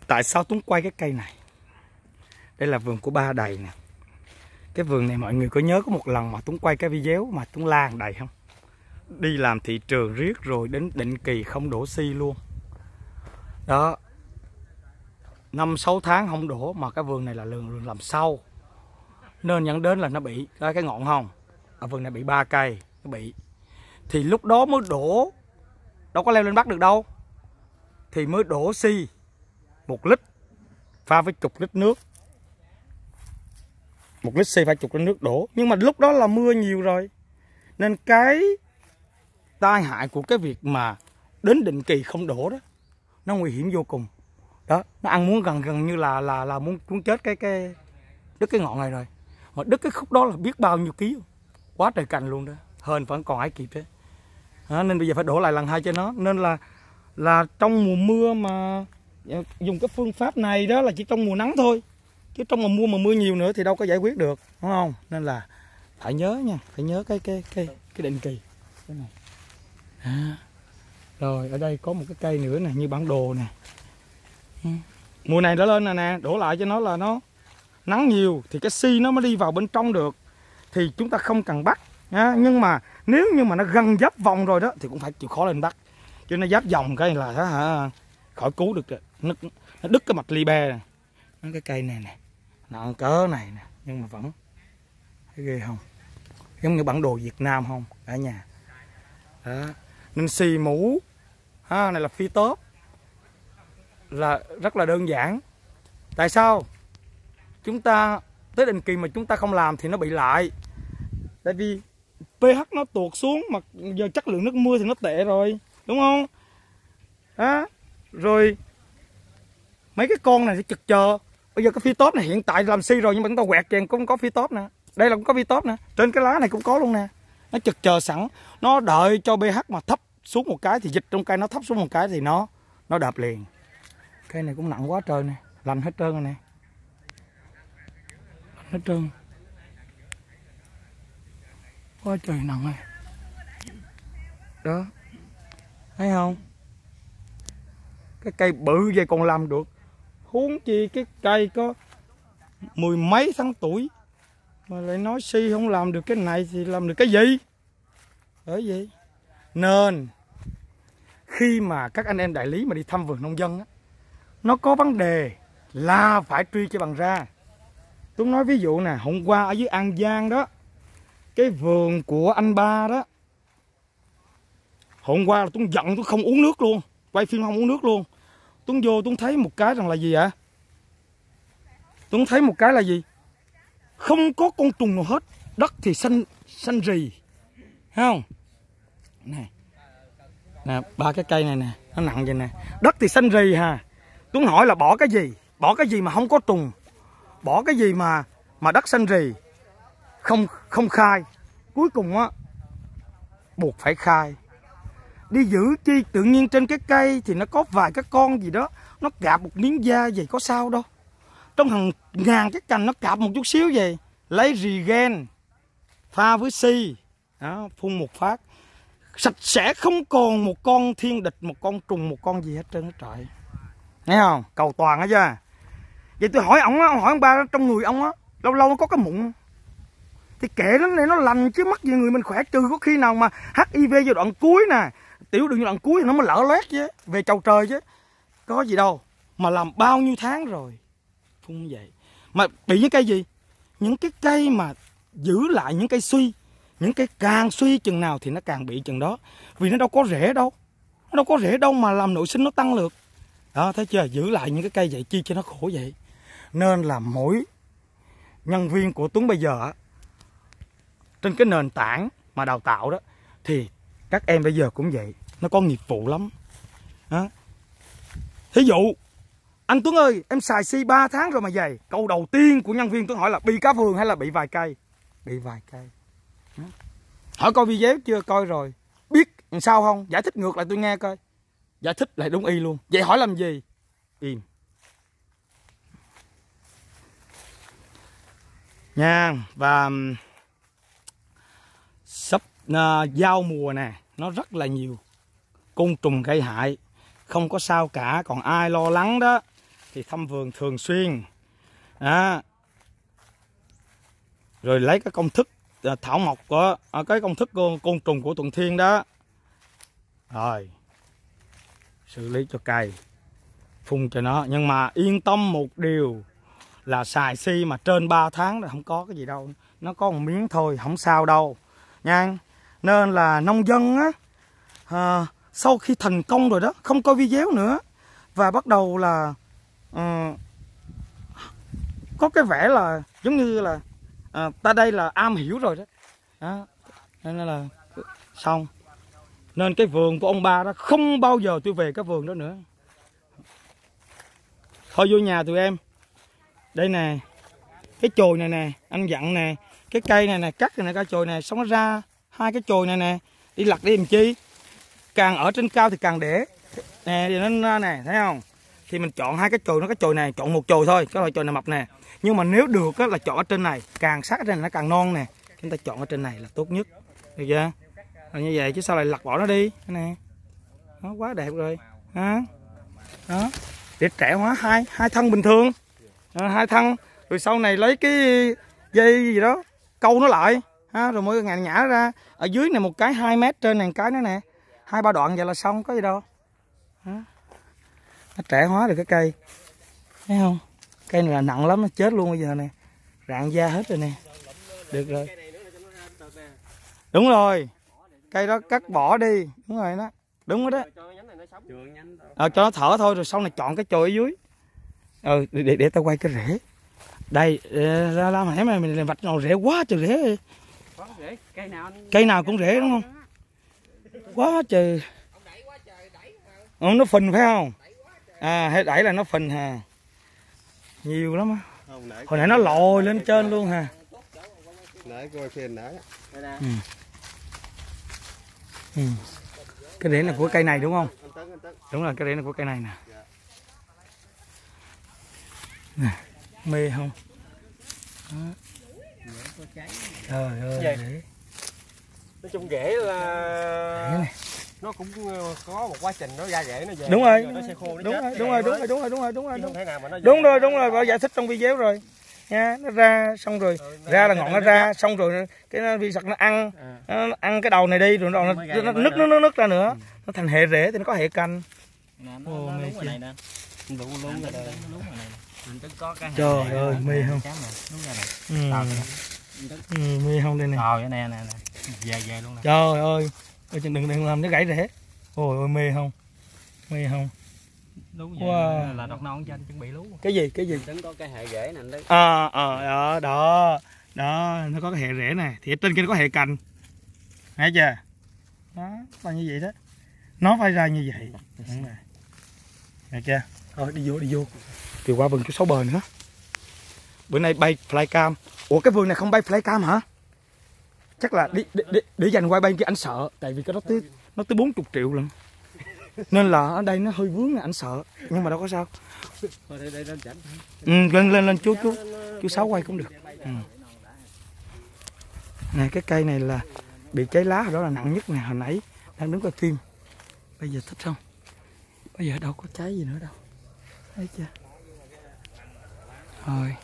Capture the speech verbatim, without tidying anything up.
Tại sao Tuấn quay cái cây này? Đây là vườn của ba Đầy nè. Cái vườn này mọi người có nhớ có một lần mà Tuấn quay cái video mà Tuấn la thằng Đầy không? Đi làm thị trường riết rồi đến định kỳ không đổ xi luôn. Đó. Năm sáu tháng không đổ mà cái vườn này là vườn làm sâu. Nên dẫn đến là nó bị cái, cái ngọn hồng. Ở vườn này bị ba cây, nó bị. Thì lúc đó mới đổ, đâu có leo lên bắt được đâu. Thì mới đổ xi một lít pha với chục lít nước. Một lít xi pha chục lít nước đổ. Nhưng mà lúc đó là mưa nhiều rồi. Nên cái tai hại của cái việc mà đến định kỳ không đổ đó, nó nguy hiểm vô cùng. Đó, nó ăn muốn gần gần như là là là muốn muốn chết cái cái đứt cái ngọn này rồi. Mà đứt cái khúc đó là biết bao nhiêu ký, quá trời cành luôn đó, hên vẫn còn ai kịp thế. Đó, nên bây giờ phải đổ lại lần hai cho nó. Nên là là trong mùa mưa mà dùng cái phương pháp này đó là chỉ trong mùa nắng thôi, chứ trong mùa mưa mà mưa nhiều nữa thì đâu có giải quyết được, đúng không? Nên là phải nhớ nha, phải nhớ cái cái cái cái định kỳ cái này. À, rồi ở đây có một cái cây nữa nè, như bản đồ nè. Mùa này nó lên nè nè, đổ lại cho nó là nó nắng nhiều thì cái xi nó mới đi vào bên trong được, thì chúng ta không cần bắt nha. Nhưng mà nếu như mà nó gần giáp vòng rồi đó thì cũng phải chịu khó lên bắt, chứ nó giáp vòng cái là đó, hả, khỏi cứu được. Nó, nó đứt cái mạch li be nè. Cái cây này nè, nặng cỡ này nè, nhưng mà vẫn thấy ghê không, giống như bản đồ Việt Nam không cả nhà đó. Nên xì mũ ha, này là phi tốt, là rất là đơn giản. Tại sao chúng ta tới định kỳ mà chúng ta không làm thì nó bị lại? Tại vì pH nó tuột xuống, mà giờ chất lượng nước mưa thì nó tệ rồi, đúng không? Đó. Rồi mấy cái con này thì chực chờ. Bây giờ cái phi tốt này hiện tại làm xi rồi, nhưng mà chúng ta quẹt chèn cũng có phi tốt nè. Đây là cũng có phi tốt nè, trên cái lá này cũng có luôn nè. Nó chực chờ sẵn, nó đợi cho pH mà thấp xuống một cái thì dịch trong cây nó thấp xuống một cái thì nó nó đạp liền. Cây này cũng nặng quá trời nè, lành hết trơn rồi nè, hết trơn, quá trời nặng này. Đó, thấy không? Cái cây bự vậy còn làm được, huống chi cái cây có mười mấy tháng tuổi mà lại nói xi không làm được cái này thì làm được cái gì? Bởi vậy nên khi mà các anh em đại lý mà đi thăm vườn nông dân á, nó có vấn đề là phải truy cho bằng ra. Tôi nói ví dụ nè, hôm qua ở dưới An Giang đó, cái vườn của anh ba đó, hôm qua là tôi giận tôi không uống nước luôn, quay phim không uống nước luôn. Tôi vô tôi thấy một cái rằng là gì ạ? Tôi thấy một cái là gì? Không có con trùng nào hết, đất thì xanh xanh rì, thấy không? Nè, nè ba cái cây này nè, nó nặng vậy nè, đất thì xanh rì ha. Tôi hỏi là bỏ cái gì? Bỏ cái gì mà không có trùng? Bỏ cái gì mà mà đất xanh rì? Không không khai. Cuối cùng á buộc phải khai. Đi giữ chi, tự nhiên trên cái cây thì nó có vài cái con gì đó, nó cạp một miếng da vậy có sao đâu. Trong hàng ngàn cái cành nó cạp một chút xíu vậy, lấy Regen pha với xi, đó, phun một phát sạch sẽ, không còn một con thiên địch, một con trùng, một con gì hết trơn hết trọi. Nghe không? Cầu toàn hết chưa? Vậy tôi hỏi ông á, hỏi ông ba, trong người ông á lâu lâu nó có cái mụn thì kệ nó này, nó lành chứ mắc gì người mình khỏe, trừ có khi nào mà hát i vê giai đoạn cuối nè, tiểu đường giai đoạn cuối thì nó mới lỡ loét chứ, về chầu trời chứ có gì đâu. Mà làm bao nhiêu tháng rồi phun vậy. Mà bị những cây gì? Những cái cây mà giữ lại những cây suy, những cây càng suy chừng nào thì nó càng bị chừng đó, vì nó đâu có rễ đâu, nó đâu có rễ đâu mà làm nội sinh nó tăng được. Đó, thấy chưa? Giữ lại những cái cây vậy chi cho nó khổ vậy. Nên là mỗi nhân viên của Tuấn bây giờ trên cái nền tảng mà đào tạo đó, thì các em bây giờ cũng vậy, nó có nghiệp vụ lắm. Đó. Thí dụ anh Tuấn ơi, em xài xi ba tháng rồi mà dày. Câu đầu tiên của nhân viên Tuấn hỏi là bị cá vườn hay là bị vài cây? Bị vài cây. Đó. Hỏi coi video chưa? Coi rồi. Biết làm sao không? Giải thích ngược lại tôi nghe coi. Giải thích lại đúng y luôn. Vậy hỏi làm gì? Im. Nha. Và sắp uh, giao mùa nè, nó rất là nhiều côn trùng gây hại, không có sao cả. Còn ai lo lắng đó thì thăm vườn thường xuyên đó. Rồi lấy cái công thức thảo mộc của cái công thức côn, côn trùng của Thuận Thiên đó, rồi xử lý cho cây, phun cho nó. Nhưng mà yên tâm một điều là xài xi mà trên ba tháng là không có cái gì đâu, nó có một miếng thôi, không sao đâu nha. Nên là nông dân á, à, sau khi thành công rồi đó, không coi video nữa và bắt đầu là uh, có cái vẻ là giống như là à, ta đây là am hiểu rồi đó, đó. Nên là xong. Nên cái vườn của ông ba đó không bao giờ tôi về cái vườn đó nữa. Thôi vô nhà tụi em. Đây nè, cái chồi này nè, anh dặn nè, cái cây này nè, cắt này nè, cái chồi này, xong nó ra hai cái chồi này nè, đi lặt đi làm chi? Càng ở trên cao thì càng để nè, thì nó ra nè, thấy không? Thì mình chọn hai cái chồi, nó cái chồi này, chọn một chồi thôi, cái loại chồi này mập nè. Nhưng mà nếu được á, là chọn ở trên này, càng sát ở trên này nó càng non nè. Chúng ta chọn ở trên này là tốt nhất, được chưa? Rồi như vậy chứ sao lại lặt bỏ nó đi, cái này, nó quá đẹp rồi, ha? Đó, để trẻ hóa hai hai thân bình thường, à, hai thân, rồi sau này lấy cái dây gì đó câu nó lại, ha? Rồi mỗi ngày nhả ra, ở dưới này một cái hai mét, trên này một cái nữa nè, hai ba đoạn vậy là xong, có gì đâu. Đó. Nó trẻ hóa được cái cây, thấy không? Cây này là nặng lắm, nó chết luôn bây giờ nè, rạn da hết rồi nè, được rồi. Đúng rồi, cây đó cắt bỏ đi, đúng rồi đó, đúng rồi đó. Ờ, cho nó thở thôi, rồi sau này chọn cái chồi ở dưới. Ừ, để để tao quay cái rễ. Đây, ra la mà mày mình vạch nào rễ quá trời rễ. Cây nào cây nào cũng rễ đúng không? Quá trời. Ừ, nó phình phải không? À, hay đẩy là nó phình hà. Nhiều lắm á. Hồi nãy nó lồi lên trên luôn hà. Nãy coi phim nãy. Ừ. Ừ. Cái rễ này của cây này đúng không? Đúng rồi, cái rễ này của cây này nè. Nè, mê không? Đó. Trời ơi, rễ. Nói chung rễ là nó cũng có một quá trình nó ra rễ nó về. Đúng rồi. Nó sẽ khô, nó đúng, chết rồi đúng rồi, đúng rồi, đúng rồi, đúng rồi, đúng rồi, đúng rồi. Đúng rồi, đúng rồi, bà giải thích trong video rồi. Nha, nó ra xong rồi, ừ, ra là ngọn nó ra, xong rồi cái vi sặc nó ăn, à. nó ăn cái đầu này đi, rồi nó, nó, nó nứt nó nứt ra nữa, ừ. Nó thành hệ rễ thì nó có hệ canh. Nè, nó, Ồ, nó lúng này nè. Lúng lúng rồi đây. Trời ơi, mê không? Ừ. Ừ, mê không đây nè. Trời ơi, nè nè nè. Về về luôn nè. Trời ơi, đừng đừng làm nó gãy rễ. Ôi ôi, mê không? Mê không? Lú vậy wow. Là đọt non cho anh chuẩn bị lú. Cái gì? Cái gì? Đứng có cái hệ rễ nè anh đấy. À, ờ, đó, đó. Đó, nó có cái hệ rễ này, thì ở trên kia nó có hệ cành. Thấy chưa? Đó, là như vậy đó. Nó phải ra như vậy. Đúng rồi. Được chưa? Thôi đi vô, đi vô. Thì qua vườn chú Sáu Bờ nữa. Bữa nay bay flycam. Ủa cái vườn này không bay flycam hả? Chắc là đi để, để, để dành quay bay kia anh sợ, tại vì cái đó tới nó tới bốn mươi triệu lần. Nên là ở đây nó hơi vướng anh sợ, nhưng mà đâu có sao. Ừ, lên lên lên chú chú chú Sáu quay cũng được. Ừ. Nè cái cây này là bị cháy lá, đó là nặng nhất nè, hồi nãy đang đứng coi phim. Bây giờ thích không? Bây giờ đâu có cháy gì nữa đâu. Thấy chưa? Rồi.